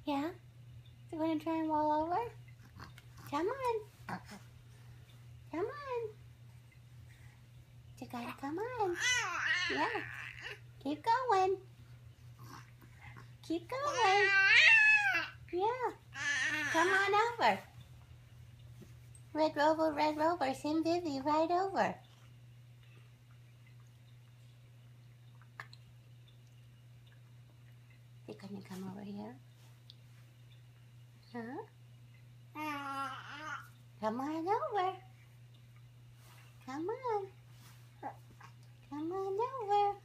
Yeah? You want to try and roll over? Come on. Come on. You gotta come on. Yeah. Keep going. Keep going. Yeah. Come on over. Red Rover, send Vivi right over. You gonna come over here? Huh? Come on over. Come on. Come on over.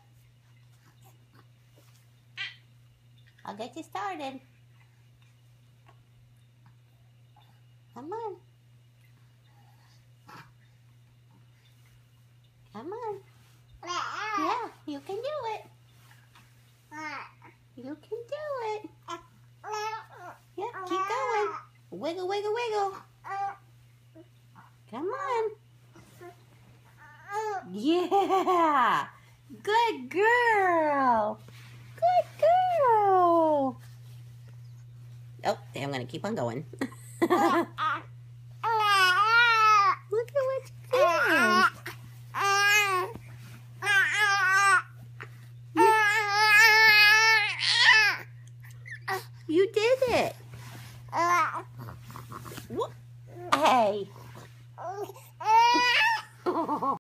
I'll get you started. Come on. Come on. Yeah, you can do it. You can do it. Yeah, keep going. Wiggle, wiggle, wiggle. Come on. Yeah. Good girl. Good girl. Oh, I'm going to keep on going. Look at what you're doing. You did it. Hey.